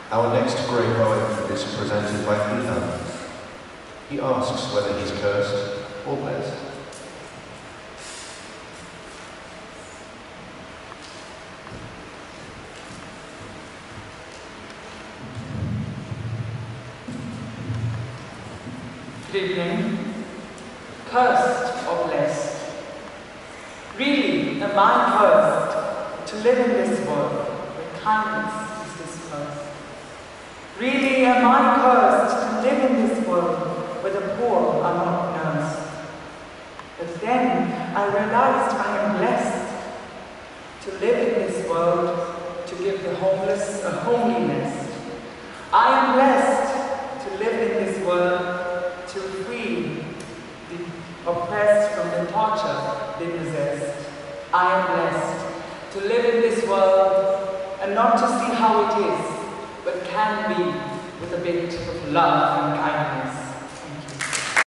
Our next great poet is presented by Hridam. He asks whether he's cursed or blessed. Good evening. Cursed or blessed? Really, am I cursed to live in this world where kindness is dispersed? Really, am I cursed to live in this world where the poor are not nursed? But then I realized I am blessed to live in this world to give the homeless a homely nest. I am blessed to live in this world to free the oppressed from the torture they possessed. I am blessed to live in this world and not to see how it is, but can be with a bit of love and kindness.